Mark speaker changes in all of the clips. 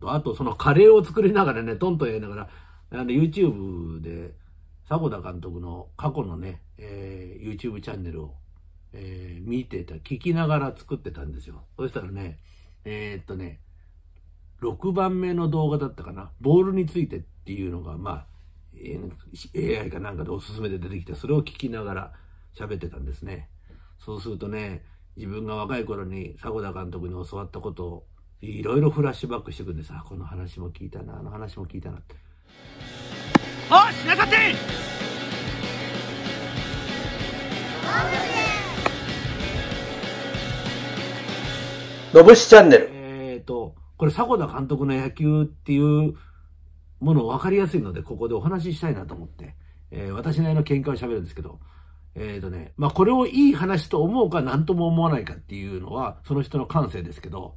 Speaker 1: と、あとそのカレーを作りながらね、トントンやりながら、YouTube で、迫田監督の過去のね、YouTube チャンネルを、見てた、聞きながら作ってたんですよ。そしたらね、6番目の動画だったかな。ボールについてっていうのが、まあ、AI かなんかでおすすめで出てきて、それを聞きながら喋ってたんですね。そうするとね、自分が若い頃に迫田監督に教わったことを、いろいろフラッシュバックしていくんです。あ、この話も聞いたな、あの話も聞いたなって。あ、しなかって
Speaker 2: のぶしチャンネル。
Speaker 1: これ迫田監督の野球っていうものを分かりやすいので、ここでお話ししたいなと思って、私なりの見解を喋るんですけど、まあこれをいい話と思うか何とも思わないかっていうのは、その人の感性ですけど、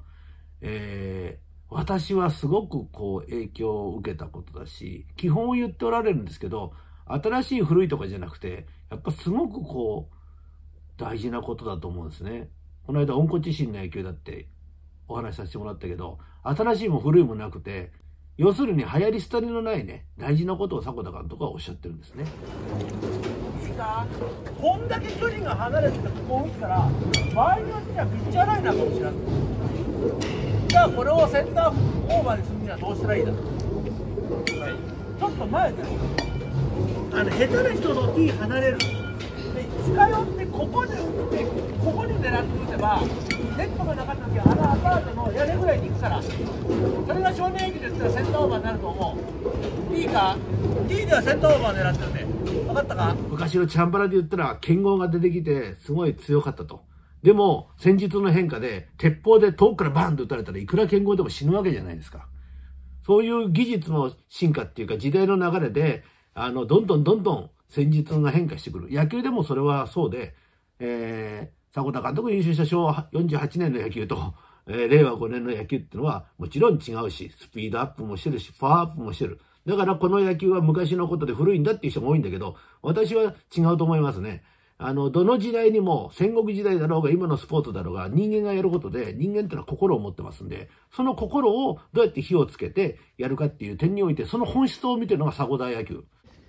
Speaker 1: 私はすごくこう影響を受けたことだし、基本を言っておられるんですけど、新しい古いとかじゃなくて、やっぱすごくこう、大事なことだと思うんですね。この間、温故知新の野球だってお話しさせてもらったけど、新しいも古いもなくて、要するに流行り廃りのないね、大事なことを迫田監督はおっしゃってるんですね。いいか、こんだけ距離が離れててここを打ったら、場合によってはピッチャーライナーかもしれない。じゃあこれをセンターオーバーにするにはどうしたらいいだろう。ちょっと前で、下手な人の T 離れる。で、近寄ってここで打って、ここに狙って打てば、ネットがなかった時はアパートの屋根ぐらいに行くから、それが少年野球で言ったらセンターオーバーになると思う。いいか ?T ではセンターオーバー狙ってるね。分かったか？昔のチャンバラで言ったら、剣豪が出てきて、すごい強かったと。でも、戦術の変化で、鉄砲で遠くからバンと撃たれたらいくら剣豪でも死ぬわけじゃないですか。そういう技術の進化っていうか、時代の流れで、どんどん戦術が変化してくる。野球でもそれはそうで、迫田監督が優勝した昭和48年の野球と、令和5年の野球っていうのはもちろん違うし、スピードアップもしてるし、パワーアップもしてる。だからこの野球は昔のことで古いんだっていう人が多いんだけど、私は違うと思いますね。どの時代にも戦国時代だろうが今のスポーツだろうが人間がやることで人間ってのは心を持ってますんで、その心をどうやって火をつけてやるかっていう点においてその本質を見てるのが迫田野球。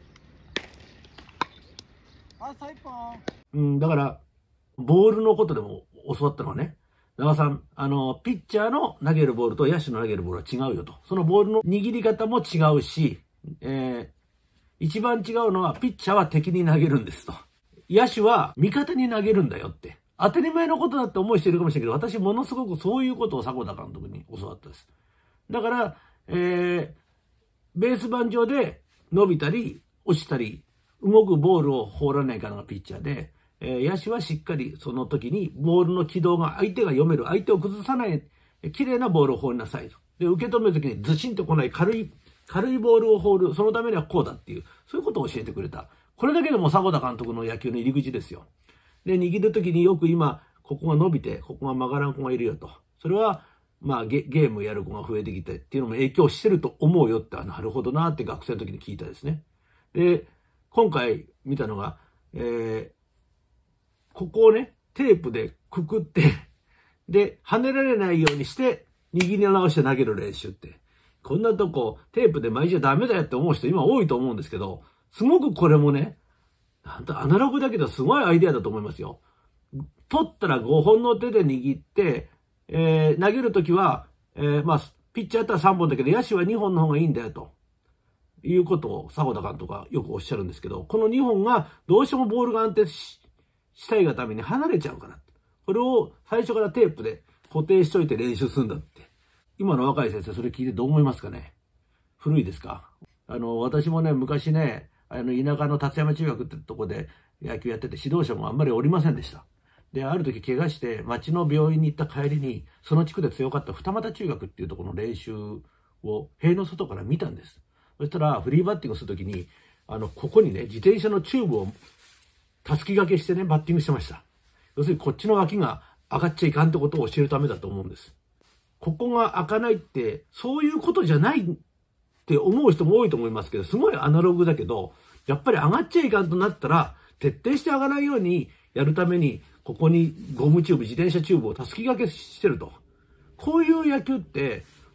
Speaker 1: だからボールのことでも教わったのはね、長さん、ピッチャーの投げるボールと野手の投げるボールは違うよと。そのボールの握り方も違うし、一番違うのはピッチャーは敵に投げるんですと。野手は味方に投げるんだよって。当たり前のことだって思いしているかもしれないけど、私ものすごくそういうことを迫田監督に教わったです。だから、ベース板上で伸びたり落ちたり、動くボールを放らないからがピッチャーで、野手はしっかりその時にボールの軌道が相手が読める、相手を崩さない綺麗なボールを放りなさいと。で、受け止める時にズシンと来ない軽いボールを放る、そのためにはこうだっていう、そういうことを教えてくれた。これだけでも迫田監督の野球の入り口ですよ。で、握る時によく今、ここが伸びて、ここが曲がらん子がいるよと。それは、まあゲームやる子が増えてきてっていうのも影響してると思うよって、なるほどなって学生の時に聞いたですね。で、今回見たのが、ここをね、テープでくくって、で、跳ねられないようにして、握り直して投げる練習って。こんなとこ、テープで巻いちゃダメだよって思う人今多いと思うんですけど、すごくこれもね、アナログだけどすごいアイデアだと思いますよ。取ったら5本の手で握って、投げるときは、まあ、ピッチャーだったら3本だけど、野手は2本の方がいいんだよと。いうことを迫田監督がよくおっしゃるんですけど、この2本がどうしてもボールが安定したいがために離れちゃうから。これを最初からテープで固定しといて練習するんだって。今の若い先生、それ聞いてどう思いますかね？古いですか？私もね、昔ね、田舎の達山中学ってとこで野球やってて指導者もあんまりおりませんでした。で、ある時怪我して町の病院に行った帰りに、その地区で強かった二俣中学っていうところの練習を塀の外から見たんです。そしたらフリーバッティングするときに、ここにね、自転車のチューブをたすき掛けしてね、バッティングしてました。要するにこっちの脇が上がっちゃいかんってことを教えるためだと思うんです。ここが開かないって、そういうことじゃないって思う人も多いと思いますけど、すごいアナログだけど、やっぱり上がっちゃいかんとなったら、徹底して上がらないようにやるために、ここにゴムチューブ、自転車チューブをたすき掛けしてると。こういう野球って、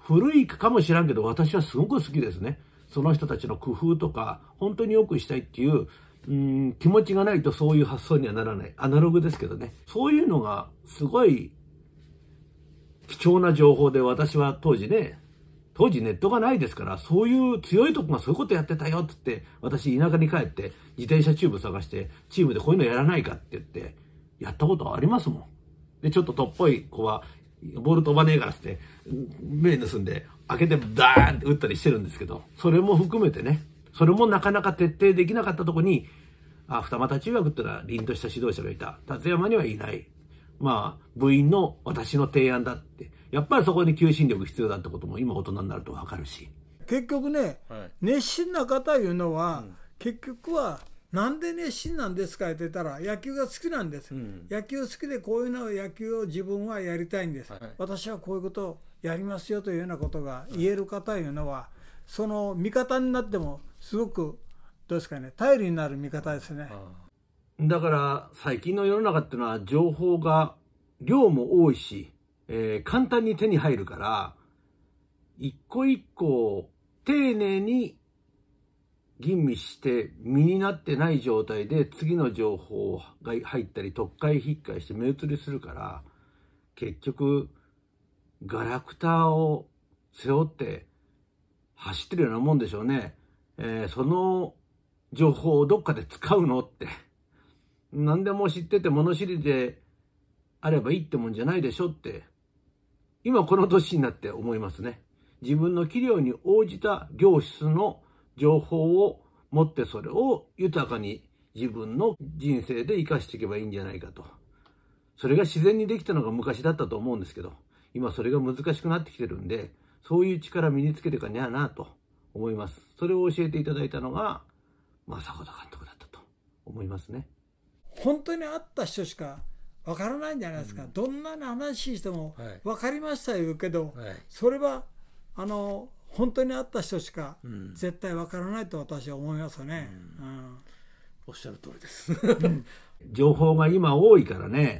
Speaker 1: 古いかもしらんけど、私はすごく好きですね。その人たちの工夫とか、本当に良くしたいっていう、気持ちがないとそういう発想にはならない。アナログですけどね。そういうのがすごい貴重な情報で、私は当時ネットがないですから、そういう強いとこがそういうことやってたよって言って、私田舎に帰って自転車チューブ探して、チームでこういうのやらないかって言って、やったことありますもん。で、ちょっととっぽい子は、ボール飛ばねえからって、目盗んで、開けてダーンって打ったりしてるんですけど、それも含めてね、それもなかなか徹底できなかったところに、二俣中学ってのは凛とした指導者がいた。立山にはいない。まあ、部員の私の提案だって。やっぱりそこに求心力必要だってことも今大人になると分かるし。
Speaker 3: 結局ね、熱心な方いうのは、結局は、なんで熱心なんですかって言ったら、野球が好きなんです。野球好きでこういうの野球を自分はやりたいんです。私はこういうことをやりますよというようなことが言える方いうのは、その味方になってもすごく、どうですかね、頼りになる味方ですね。
Speaker 1: だから最近の世の中っていうのは情報が量も多いし、簡単に手に入るから、一個一個丁寧に吟味して身になってない状態で次の情報が入ったり特会引っかえして目移りするから、結局ガラクタを背負って走ってるようなもんでしょうね。その情報をどっかで使うのって、何でも知ってて物知りであればいいってもんじゃないでしょって、今この年になって思いますね。自分の器量に応じた業質の情報を持って、それを豊かに自分の人生で生かしていけばいいんじゃないかと。それが自然にできたのが昔だったと思うんですけど、今それが難しくなってきてるんで、そういう力身につけていかにゃなと思います。それを教えていただいたのが正子監督だったと思いますね。
Speaker 3: 本当に会った人しかわからないんじゃないですか。どんなに話しても分かりました言うけど、それは本当に会った人しか絶対分からないと私は思いますよね。
Speaker 2: おっしゃる通りです。
Speaker 1: 情報が今多いからね、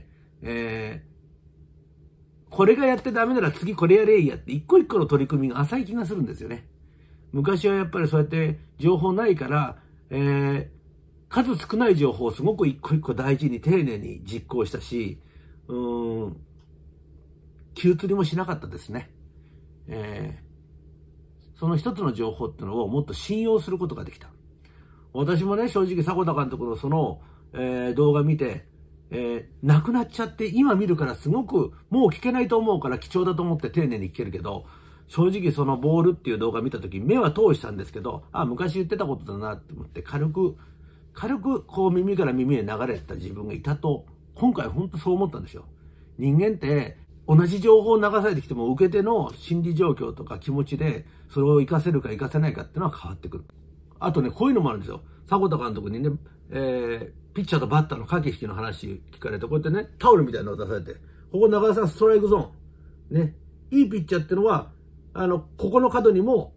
Speaker 1: これがやってダメなら次これやれいやって一個一個の取り組みが浅い気がするんですよね。昔はやっぱりそうやって情報ないから、数少ない情報をすごく一個一個大事に丁寧に実行したし、気移りもしなかったですね。その一つの情報っていうのをもっと信用することができた。私もね、正直迫田監督のその、動画見て、なくなっちゃって今見るからすごくもう聞けないと思うから貴重だと思って丁寧に聞けるけど、正直そのボールっていう動画見た時目は通したんですけど、昔言ってたことだなって思って軽くこう耳から耳へ流れてた自分がいたと、今回本当そう思ったんですよ。人間って同じ情報を流されてきても受け手の心理状況とか気持ちでそれを活かせるか活かせないかっていうのは変わってくる。あとね、こういうのもあるんですよ。迫田監督にね、ピッチャーとバッターの駆け引きの話聞かれて、こうやってね、タオルみたいなのを出されて、ここ長田さんストライクゾーン。ね。いいピッチャーってのは、ここの角にも、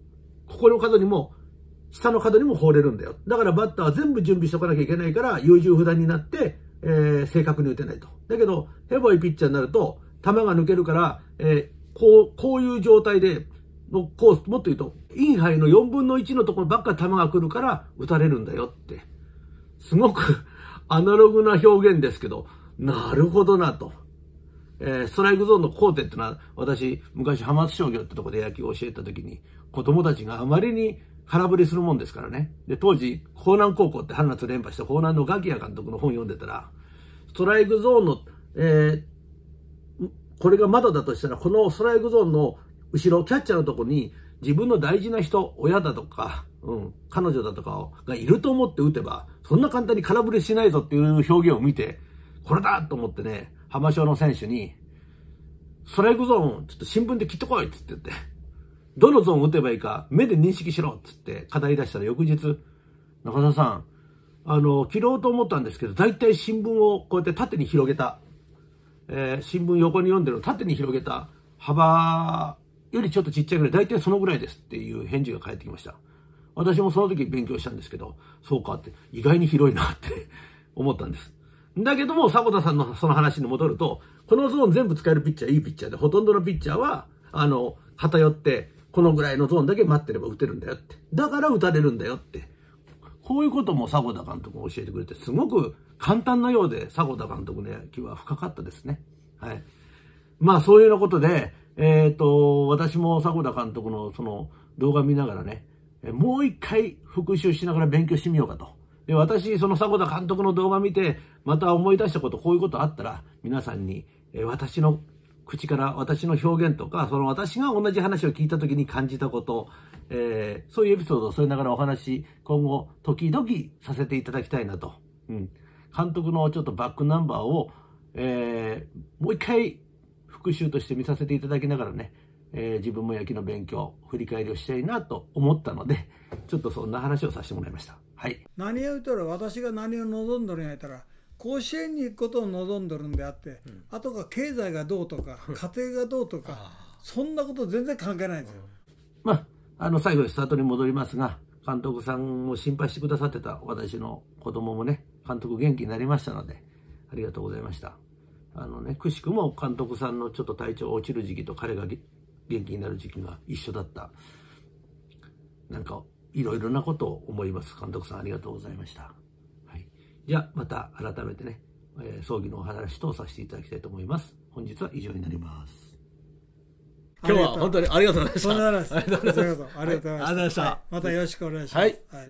Speaker 1: 下の角にも放れるんだよ。だからバッターは全部準備しとかなきゃいけないから、優柔不断になって、正確に打てないと。だけど、ヘボいピッチャーになると、球が抜けるから、こういう状態で、のコース、もっと言うと、インハイの4分の1のところばっか球が来るから打たれるんだよって。すごくアナログな表現ですけど、なるほどなと。ストライクゾーンの工程ってのは、私、昔浜松商業ってとこで野球を教えた時に、子供たちがあまりに空振りするもんですからね。で、当時、江南高校って春夏連覇した江南のガキヤ監督の本読んでたら、ストライクゾーンの、これが窓だとしたら、このストライクゾーンの後ろ、キャッチャーのところに自分の大事な人、親だとか、彼女だとかがいると思って打てば、そんな簡単に空振りしないぞっていう表現を見て、これだと思ってね、浜商の選手に、ストライクゾーン、ちょっと新聞で切ってこいっつって言って、どのゾーン打てばいいか目で認識しろっつって語り出したら、翌日、中田さん、切ろうと思ったんですけど、大体新聞をこうやって縦に広げた、新聞横に読んでるのを縦に広げた幅よりちょっとちっちゃいぐらい、大体そのぐらいですっていう返事が返ってきました。私もその時勉強したんですけど、そうかって、意外に広いなって思ったんです。だけども、迫田さんのその話に戻ると、このゾーン全部使えるピッチャー、いいピッチャーで、ほとんどのピッチャーは、 偏って、このぐらいのゾーンだけ待ってれば打てるんだよって。だから打たれるんだよって。こういうことも迫田監督が教えてくれて、すごく簡単なようで、迫田監督の野球は深かったですね。はい。まあ、そういうようなことで、私も迫田監督のその動画見ながらね、もう一回復習しながら勉強してみようかと。で、私、その迫田監督の動画見て、また思い出したこと、こういうことあったら、皆さんに、私の口から私の表現とか、その私が同じ話を聞いたときに感じたこと、そういうエピソードを添えながらお話、今後、時々させていただきたいなと。うん。監督のちょっとバックナンバーを、もう一回復習として見させていただきながらね、自分も野球の勉強、振り返りをしたいなと思ったので、ちょっとそんな話をさせてもらいました。はい。
Speaker 3: 何を言うたら、私が何を望んどるんやったら、甲子園に行くことを望んどるんであって、あとが経済がどうとか、家庭がどうとか、そんなこと全然関係ないんですよ。
Speaker 1: まあ、最後にスタートに戻りますが、監督さんを心配してくださってた私の子供もね、監督元気になりましたので、ありがとうございました。くしくも監督さんのちょっと体調落ちる時期と彼が元気になる時期が一緒だった。なんか、いろいろなことを思います。監督さんありがとうございました。はい。じゃあ、また改めてね、葬儀のお話とさせていただきたいと思います。本日は以上になります。
Speaker 2: 今日は本当にありがとうございました。
Speaker 3: ありがとうございました。
Speaker 2: またよろしくお願いします。
Speaker 3: またよろしくお願いします。
Speaker 2: はい。